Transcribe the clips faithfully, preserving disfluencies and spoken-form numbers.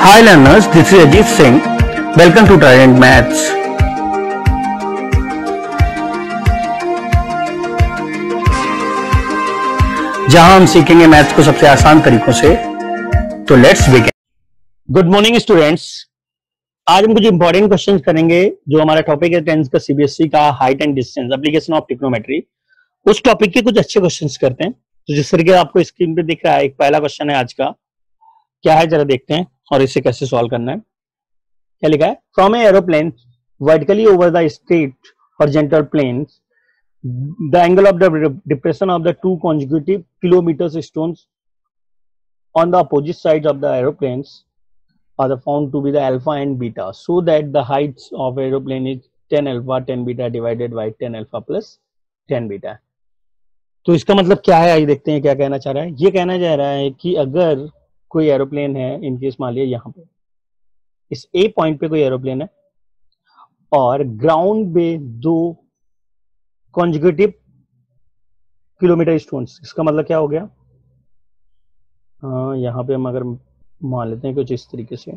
Hi learners, this is Ajit Singh. Welcome to Trident Maths. जहां हम सीखेंगे maths को सबसे आसान तरीकों से। तो let's begin. Good morning students. आज हम कुछ इंपॉर्टेंट क्वेश्चंस करेंगे जो हमारा टॉपिक है टेंथ का सीबीएसई का height and distance application of trigonometry. उस टॉपिक के कुछ अच्छे क्वेश्चंस करते हैं। तो जिस तरीके आपको स्क्रीन पे दिख रहा है, एक पहला क्वेश्चन है आज का, क्या है जरा देखते हैं और इसे कैसे सॉल्व करना है। क्या लिखा है? From a aeroplane vertically over the straight horizontal planes the angle of the depression of the two consecutive kilometers stones on the opposite sides of the aeroplanes are found to be the alpha and beta, so that the heights of aeroplane is ten alpha ten beta divided by ten alpha plus ten beta। तो इसका मतलब क्या है, आइए देखते हैं क्या कहना चाह रहा है। ये कहना चाह रहा है कि अगर कोई एरोप्लेन है, इनकेस मान लिया यहाँ पे इस ए पॉइंट पे कोई एरोप्लेन है और ग्राउंड पे दो कॉन्जुगेटिव किलोमीटर स्टोन्स, इसका मतलब क्या हो गया? हाँ, यहाँ पे हम अगर मान लेते हैं कुछ इस तरीके से,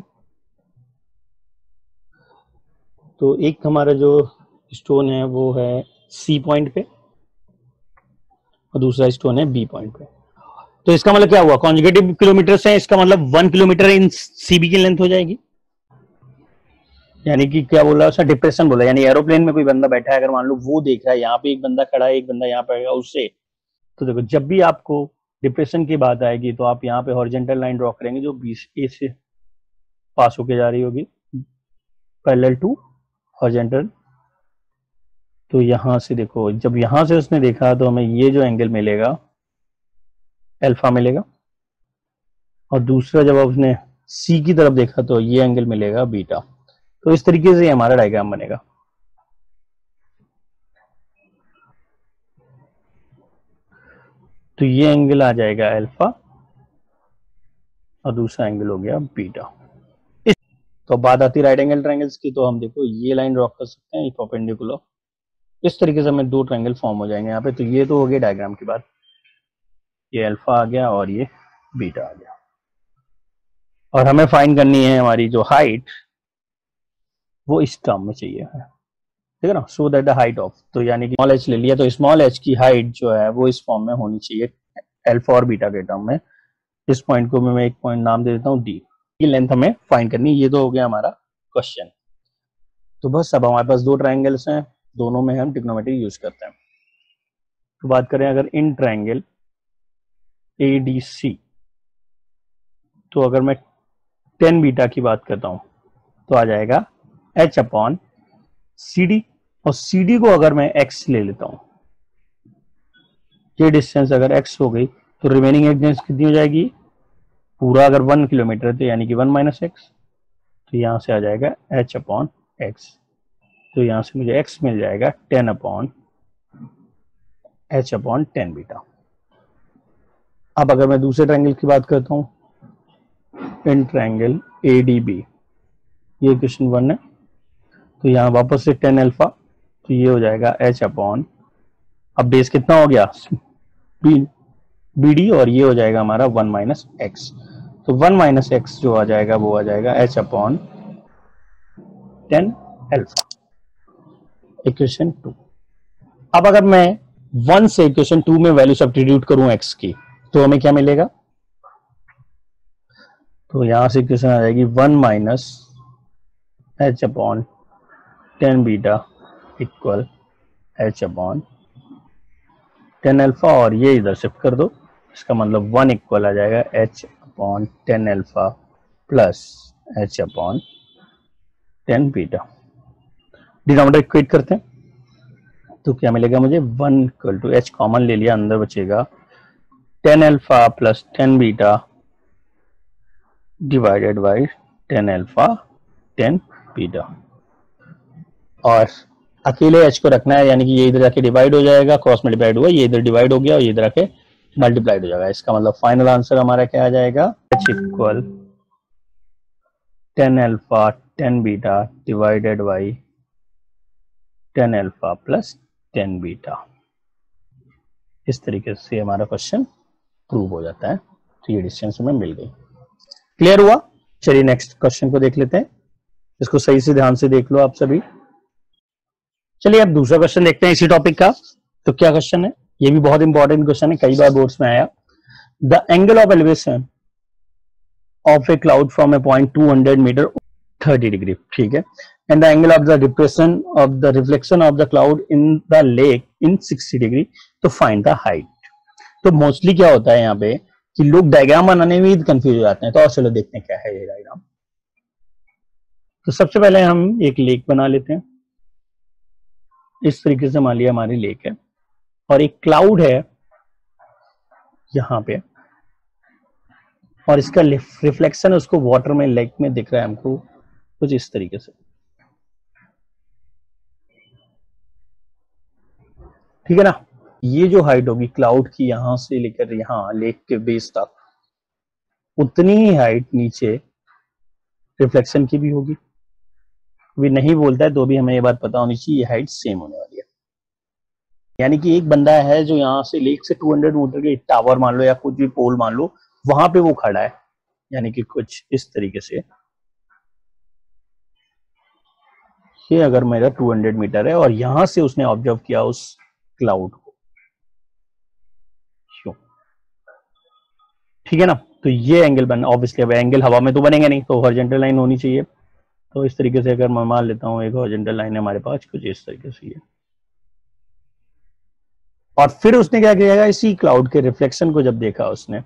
तो एक हमारा जो स्टोन है वो है सी पॉइंट पे और दूसरा स्टोन है बी पॉइंट पे। तो इसका मतलब क्या हुआ? कॉन्जुगेटिव किलोमीटर से इसका मतलब वन किलोमीटर इन सीबी की लेंथ हो जाएगी। यानी कि क्या बोला उसका? डिप्रेशन बोला। यानी एरोप्लेन में कोई बंदा बैठा है, अगर मान लो वो देख रहा है यहाँ पे एक बंदा खड़ा है, एक बंदा यहाँ पे उससे, तो देखो जब भी आपको डिप्रेशन की बात आएगी तो आप यहाँ पे हॉरिजॉन्टल लाइन ड्रॉ करेंगे जो बीस ए से पास होके जा रही होगी पैरेलल टू हॉरिजॉन्टल। तो यहाँ से देखो, जब यहाँ से उसने देखा तो हमें ये जो एंगल मिलेगा अल्फा मिलेगा, और दूसरा जब उसने सी की तरफ देखा तो ये एंगल मिलेगा बीटा। तो इस तरीके से हमारा डायग्राम बनेगा। तो ये एंगल आ जाएगा अल्फा और दूसरा एंगल हो गया बीटा। तो बात आती है राइट एंगल ट्रायंगल्स की, तो हम देखो ये लाइन ड्रॉ कर सकते हैं परपेंडिकुलर। इस तरीके से हमें दो ट्रायंगल फॉर्म हो जाएंगे यहाँ पे। तो ये तो हो गया डायग्राम की बात, ये अल्फा आ गया और ये बीटा आ गया। और हमें फाइंड करनी है हमारी जो हाइट, वो इस टर्म में चाहिए है, ठीक है ना। So that the height of, तो यानी कि स्मॉल एच ले लिया, तो स्मॉल एच की हाइट जो है वो इस फॉर्म में होनी चाहिए अल्फा और बीटा के टर्म में। इस पॉइंट को मैं एक पॉइंट नाम दे देता हूँ डी। ये लेंथ हमें फाइंड करनी। ये तो हो गया हमारा क्वेश्चन। तो बस अब हमारे पास दो ट्रायंगल्स हैं, दोनों में हम ट्रिग्नोमेट्री यूज करते हैं। तो बात करें अगर इन ट्रायंगल ए डी सी, तो अगर मैं टेन बीटा की बात करता हूं तो आ जाएगा एच अपॉन सी डी, और सी डी को अगर मैं एक्स ले लेता हूं, ये डिस्टेंस अगर एक्स हो गई तो रिमेनिंग डिस्टेंस कितनी हो जाएगी? पूरा अगर वन किलोमीटर है तो यानी कि वन माइनस एक्स, तो यहां से आ जाएगा एच अपॉन एक्स। तो यहां से मुझे एक्स मिल जाएगा tan upon h upon tan beta. अब अगर मैं दूसरे ट्रायंगल की बात करता हूं, in triangle A D B, ये क्वेश्चन वन है, तो यहाँ वापस से टेन अल्फा, तो ये हो जाएगा एच अपॉन, अब बेस कितना हो गया? बी डी, और ये हो जाएगा हमारा वन माइनस एक्स। तो वन माइनस एक्स जो आ जाएगा वो आ जाएगा h upon tan alpha. Equation two. अब अगर मैं वन से इक्वेशन टू में वैल्यू सब्स्टिट्यूट करूं एक्स की, तो हमें क्या मिलेगा? तो यहां से इक्वेशन आ जाएगी one minus h upon tan beta equal h upon tan alpha, और ये इधर शिफ्ट कर दो। इसका मतलब वन इक्वल आ जाएगा h upon tan alpha plus h upon tan beta. Denominator equate करते हैं तो क्या मिलेगा मुझे? One equal to h common ले लिया, अंदर बचेगा tan alpha plus tan beta divided by tan alpha tan beta. और अकेले एच को रखना है, यानी कि ये इधर जाके डिवाइड हो जाएगा, क्रॉस मल्टीप्लाइड हुआ, ये इधर डिवाइड हो गया और ये इधर आके मल्टीप्लाइड हो जाएगा। इसका मतलब फाइनल आंसर हमारा क्या आ जाएगा? H equal tan alpha tan beta divided by tan alpha plus tan beta. इस तरीके से हमारा क्वेश्चन प्रूव हो जाता है। तो ये डिस्टेंस हमें मिल गई। क्लियर हुआ? चलिए नेक्स्ट क्वेश्चन को देख लेते हैं, इसको सही से ध्यान से देख लो आप सभी। चलिए अब दूसरा क्वेश्चन देखते हैं इसी टॉपिक का। तो क्या क्वेश्चन है, ये भी बहुत इंपॉर्टेंट क्वेश्चन है, कई बार बोर्ड्स में आया। The angle of elevation of a cloud from a point two hundred metre thirty degree, ठीक है, and the angle of the depression of the reflection of the cloud in the lake in sixty degree, तो find the height. तो mostly क्या होता है यहाँ पे कि लोग डायग्राम बनाने में कंफ्यूज हो जाते हैं। तो और चलो देखते हैं क्या है ये डायग्राम। तो सबसे पहले हम एक लेक बना लेते हैं। इस तरीके से मान लिया हमारी लेक है और एक क्लाउड है यहाँ पे, और इसका रिफ्लेक्शन उसको वाटर में, लेक में दिख रहा है हमको कुछ इस तरीके से, ठीक है ना। ये जो हाइट होगी क्लाउड की यहां से लेकर यहाँ लेक के बेस तक, उतनी ही हाइट नीचे रिफ्लेक्शन की भी होगी। भी नहीं बोलता है तो भी हमें ये बात पता होनी चाहिए, ये हाइट सेम होने वाली है। यानी कि एक बंदा है जो यहाँ से लेक से टू हंड्रेड मीटर के टावर मान लो या कुछ भी पोल मान लो, वहां पे वो खड़ा है, यानी कि कुछ इस तरीके से। ये अगर मेरा टू हंड्रेड मीटर है और यहां से उसने ऑब्जर्व किया उस क्लाउड को, ठीक है ना। तो ये एंगल बन, ऑब्वियसली अब एंगल हवा में तो बनेंगे नहीं, तो हॉरिजॉन्टल लाइन होनी चाहिए। तो इस तरीके से अगर मैं मान लेता हूँ एक हॉरिजॉन्टल लाइन है हमारे पास कुछ इस तरीके से ये, और फिर उसने क्या किया, इसी क्लाउड के रिफ्लेक्शन को जब देखा उसने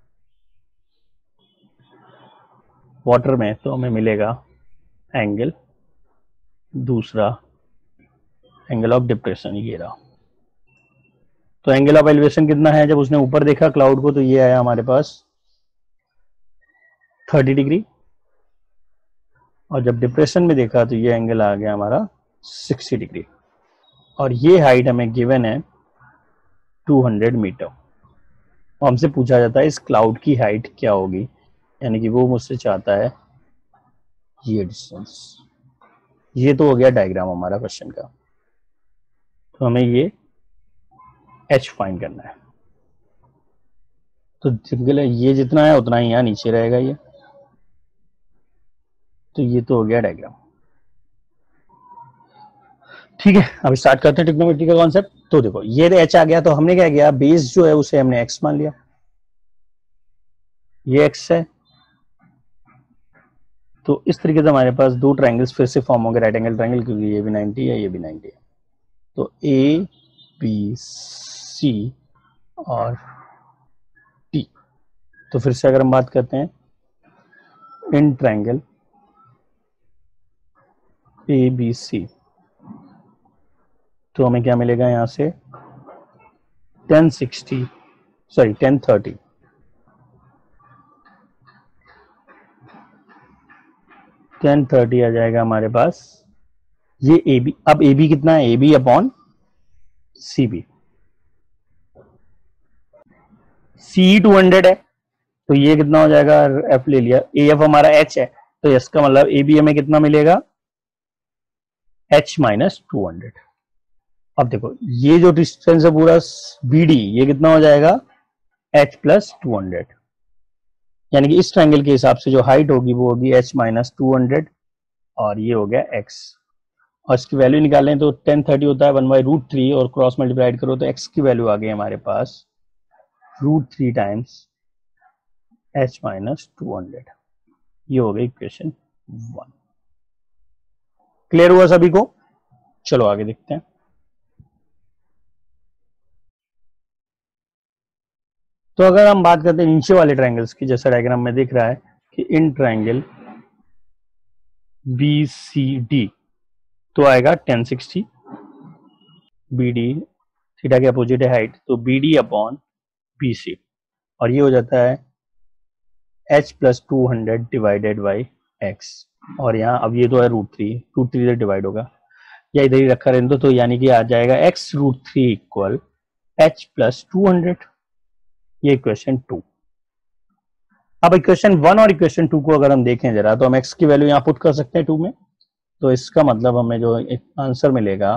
वाटर में, तो हमें मिलेगा एंगल, दूसरा एंगल ऑफ डिप्रेशन ये रहा। तो एंगल ऑफ एलिवेशन कितना है, जब उसने ऊपर देखा क्लाउड को तो ये आया हमारे पास थर्टी डिग्री, और जब डिप्रेशन में देखा तो ये एंगल आ गया हमारा सिक्सटी डिग्री, और ये हाइट हमें गिवन है टू हंड्रेड मीटर। और हमसे पूछा जाता है इस क्लाउड की हाइट क्या होगी, यानी कि वो मुझसे चाहता है ये डिस्टेंस। ये तो हो गया डायग्राम हमारा क्वेश्चन का। तो हमें ये एच फाइंड करना है। तो सिंपल है, ये जितना है उतना ही यहाँ नीचे रहेगा ये। तो ये तो हो गया डायग्राम, ठीक है। अब स्टार्ट करते हैं ट्रिग्नोमेट्री का कॉन्सेप्ट। तो देखो ये एच आ गया, तो हमने क्या किया, बेस जो है उसे हमने एक्स मान लिया, ये एक्स है। तो इस तरीके से हमारे पास दो ट्रायंगल्स फिर से फॉर्म हो गए, राइट एंगल ट्रायंगल, क्योंकि ये भी नाइंटी है ये भी नाइंटी है। तो ए बी सी और टी। तो फिर से अगर हम बात करते हैं इन ट्रायंगल ए बी सी, तो हमें क्या मिलेगा यहां से tan sixty, sorry tan thirty, tan thirty आ जाएगा हमारे पास। ये ए बी, अब ए बी कितना है, A B upon C B. C two hundred है तो ये कितना हो जाएगा, एफ ले लिया, ए एफ हमारा एच है, तो इसका मतलब ए बी हमें कितना मिलेगा, एच माइनस टू हंड्रेड। अब देखो ये जो डिस्टेंस है पूरा बी डी, ये कितना हो जाएगा, एच प्लस टू हंड्रेड। यानी कि इस ट्रायंगल के हिसाब से जो हाइट होगी वो होगी एच माइनस टू हंड्रेड, और ये हो गया एक्स। और इसकी वैल्यू निकालें तो टेन थर्टी होता है वन बाई रूट थ्री, और क्रॉस मल्टीप्लाइड करो तो एक्स की वैल्यू आ गई हमारे पास root three times h minus two hundred. ये हो गई इक्वेशन वन। क्लियर हुआ सभी को? चलो आगे देखते हैं। तो अगर हम बात करते हैं नीचे वाले ट्रायंगल्स की, जैसा डायग्राम में दिख रहा है कि in triangle B C D, तो आएगा tan sixty, B D theta के अपोजिट है हाइट, तो B D upon B C, और ये हो जाता है h plus two hundred divided by x. और यहाँ अब ये तो है रूट थ्री, रूट थ्री से डिवाइड होगा या इधर ही रखा रहने दो, तो यानी कि आ जाएगा x root three equal h plus two hundred. ये इक्वेशन टू। अब इक्वेशन वन और इक्वेशन टू को अगर हम देखें जरा, तो हम एक्स की वैल्यू यहाँ पुट कर सकते हैं टू में, तो इसका मतलब हमें जो एक आंसर मिलेगा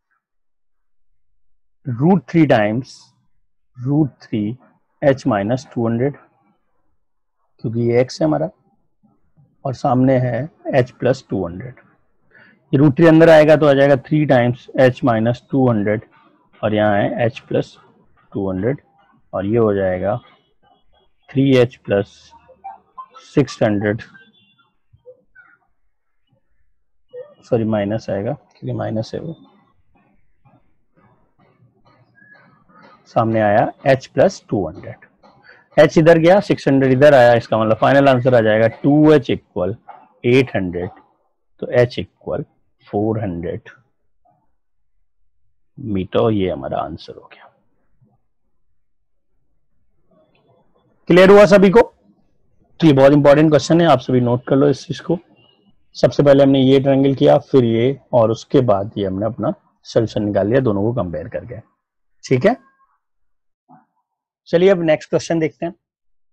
root three times root three h minus two hundred, क्योंकि ये एक्स है हमारा, और सामने है h प्लस टू हंड्रेड। ये रूट थ्री अंदर आएगा तो आ जाएगा three times h minus two hundred, और यहाँ है h प्लस टू हंड्रेड, और ये हो जाएगा three h plus six hundred, sorry minus आएगा क्योंकि माइनस है वो, सामने आया h plus two hundred. h इधर गया, सिक्स हंड्रेड इधर आया, इसका मतलब फाइनल आंसर आ जाएगा two h equal eight hundred, तो h equal four hundred metre. ये हमारा आंसर हो गया। क्लियर हुआ सभी को? तो ये बहुत इंपॉर्टेंट क्वेश्चन है, आप सभी नोट कर लो इस चीज को। सबसे पहले हमने ये ट्रायंगल किया, फिर ये, और उसके बाद ये हमने अपना सोल्यूशन निकाल लिया दोनों को कंपेयर करके। ठीक है, चलिए अब नेक्स्ट क्वेश्चन देखते हैं।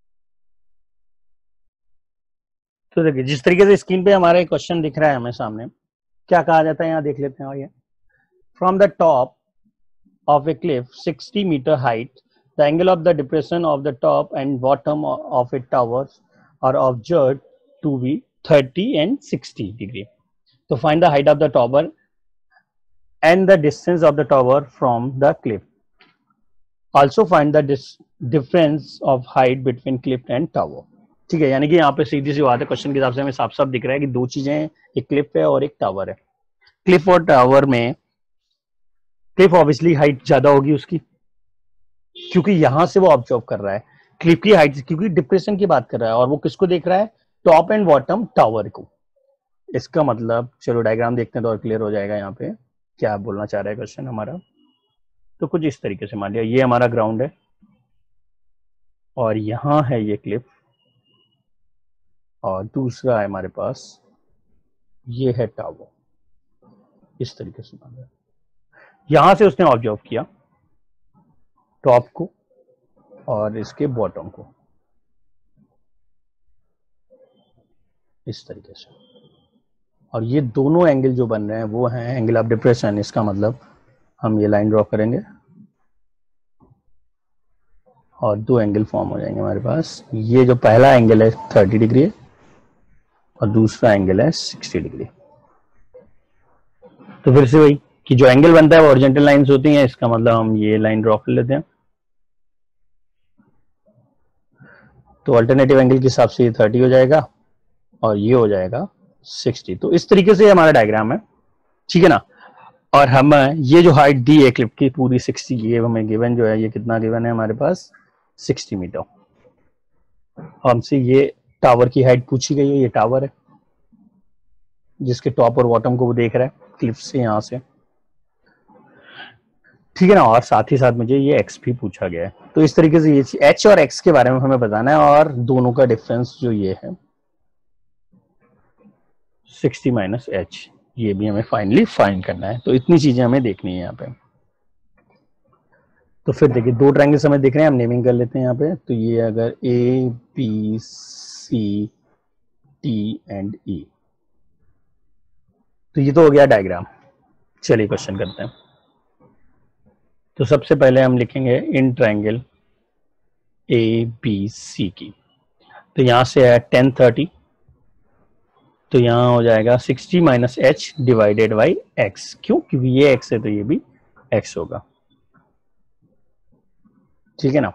तो देखिए जिस तरीके से स्क्रीन पे हमारा क्वेश्चन दिख रहा है हमें सामने, क्या कहा जाता है यहाँ देख लेते हैं। ये from the top of a cliff sixty metre height, the angle of the depression of the top and bottom of a towers are observed to be thirty and sixty degree. तो find the height of the tower and the distance of the tower from the cliff. Also find the difference of height between cliff and tower. ठीक है, यानी कि यहाँ पे सीधी सी बात है, question के हिसाब से हमें साफ साफ दिख रहा है कि दो चीजें हैं, एक क्लिफ है और एक टावर है। क्लिफ और टावर में क्लिफ ऑब्वियसली हाइट ज्यादा होगी उसकी, क्योंकि यहां से वो ऑब्जर्व कर रहा है। क्लिफ की हाइट क्योंकि डिप्रेशन की बात कर रहा है, और वो किसको देख रहा है? टॉप एंड बॉटम टावर को। इसका मतलब चलो डायग्राम देखते हैं तो और क्लियर हो जाएगा यहाँ पे क्या बोलना चाह रहा है क्वेश्चन हमारा। तो कुछ इस तरीके से मान लिया ये हमारा ग्राउंड है और यहाँ है ये क्लिफ, और दूसरा है हमारे पास ये है टावर। इस तरीके से मान लिया, यहां से उसने ऑब्जर्व किया टॉप को और इसके बॉटम को इस तरीके से, और ये दोनों एंगल जो बन रहे हैं वो हैं एंगल ऑफ डिप्रेशन। इसका मतलब हम ये लाइन ड्रॉ करेंगे और दो एंगल फॉर्म हो जाएंगे हमारे पास। ये जो पहला एंगल है थर्टी डिग्री है और दूसरा एंगल है सिक्सटी डिग्री। तो फिर से वही कि जो एंगल बनता है वो हॉरिजॉन्टल लाइंस होती हैं, इसका मतलब हम ये लाइन ड्रॉ कर लेते हैं। तो अल्टरनेटिव एंगल के हिसाब से ये थर्टी हो जाएगा और ये हो जाएगा सिक्सटी। तो इस तरीके से हमारा डायग्राम है, ठीक है ना। और हम ये जो हाइट दी है क्लिप की पूरी सिक्सटी, ये हमें गिवन जो है, ये कितना गिवन है हमारे पास सिक्सटी मीटर। हमसे ये टावर की हाइट पूछी गई है, ये टावर है जिसके टॉप और बॉटम को वो देख रहा है क्लिप से यहां से, ठीक है ना। और साथ ही साथ मुझे ये एक्स भी पूछा गया है। तो इस तरीके से ये एच और एक्स के बारे में हमें बताना है, और दोनों का डिफरेंस जो ये है सिक्सटी माइनस एच, ये भी हमें फाइनली फाइंड करना है। तो इतनी चीजें हमें देखनी है यहाँ पे। तो फिर देखिए दो ट्रायंगल्स हमें दिख रहे हैं, हम नेमिंग कर लेते हैं यहाँ पे। तो ये अगर A B C T and E, तो ये तो हो गया डायग्राम। चलिए क्वेश्चन करते हैं। तो सबसे पहले हम लिखेंगे इन ट्रायंगल ए बी सी की। तो यहां से है टेन थर्टी, तो यहां हो जाएगा sixty minus h divided by x. क्यों? क्योंकि ये एक्स है तो ये भी एक्स होगा, ठीक है ना।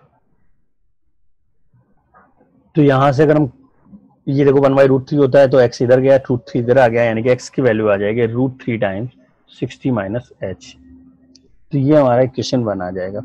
तो यहां से अगर हम ये देखो वन बाई रूट थ्री होता है, तो एक्स इधर गया, रूट थ्री इधर आ गया, यानी कि एक्स की वैल्यू आ जाएगी root three times sixty minus h. तो ये हमारा इक्वेशन वन आ जाएगा।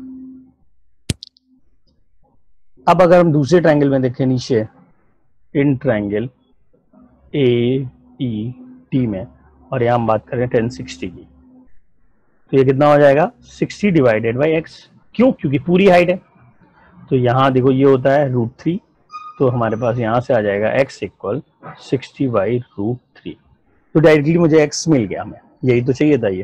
अब अगर हम दूसरे ट्रायंगल में देखें नीचे इन ट्रायंगल ए ई टी में, और यहां हम बात करें टेन सिक्सटी की, तो ये कितना हो जाएगा सिक्सटी डिवाइडेड बाई एक्स। क्यों? क्योंकि पूरी हाइट है। तो यहां देखो ये होता है रूट थ्री, तो हमारे पास यहां से आ जाएगा x equal sixty by root three. तो डायरेक्टली मुझे x मिल गया, हमें यही तो चाहिए था। ये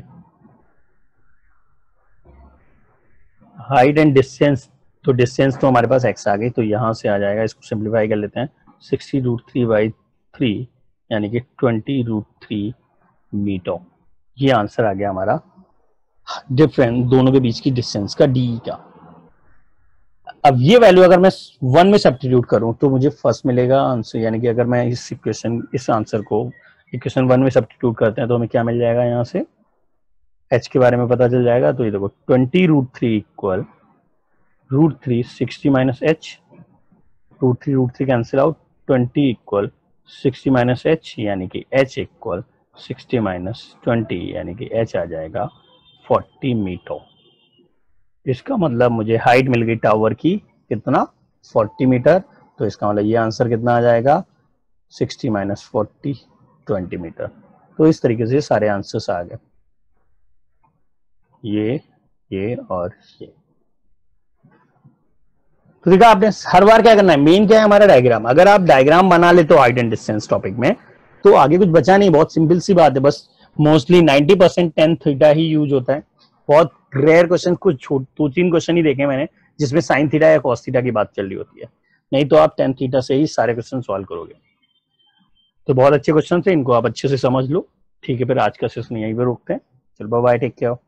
हाइट एंड डिस्टेंस, तो डिस्टेंस तो हमारे पास x आ गई, तो यहां से आ जाएगा, इसको सिंप्लीफाई कर लेते हैं, sixty root three by three यानी कि ट्वेंटी रूट थ्री मीटर। ये आंसर आ गया हमारा डिफरेंस दोनों के बीच की डिस्टेंस का, डी का। अब ये वैल्यू अगर मैं वन में सब्स्टिट्यूट करूं तो मुझे फर्स्ट मिलेगा आंसर, यानी कि अगर मैं इस इक्वेशन इस आंसर को इक्वेशन वन में सब्स्टिट्यूट करते हैं तो हमें क्या मिल जाएगा, यहाँ से h के बारे में पता चल जाएगा। तो ये देखो twenty root three equal root three sixty minus H, root three root three cancel out, twenty equal sixty minus H यानी कि h equal sixty minus twenty यानी कि h आ जाएगा फोर्टी मीटर। इसका मतलब मुझे हाइट मिल गई टावर की कितना, फोर्टी मीटर। तो इसका मतलब ये आंसर कितना आ जाएगा, sixty minus forty, twenty metre. तो इस तरीके से सारे आंसर्स आ गए, ये ये और ये। तो देखा आपने, हर बार क्या करना है, मेन क्या है हमारा डायग्राम। अगर आप डायग्राम बना ले तो हाइट एंड डिस्टेंस टॉपिक में, तो आगे कुछ बचा नहीं, बहुत सिंपल सी बात है। बस mostly ninety percent ten theta ही यूज होता है। बहुत रेयर क्वेश्चन, कुछ दो तीन क्वेश्चन ही देखे मैंने जिसमें साइन थीटा या कॉस थीटा की बात चल रही होती है, नहीं तो आप टेन थीटा से ही सारे क्वेश्चन सॉल्व करोगे। तो बहुत अच्छे क्वेश्चन थे, इनको आप अच्छे से समझ लो। ठीक है, फिर आज का सेशन यहीं पे रोकते हैं। चलो बाय बाय, टेक केयर।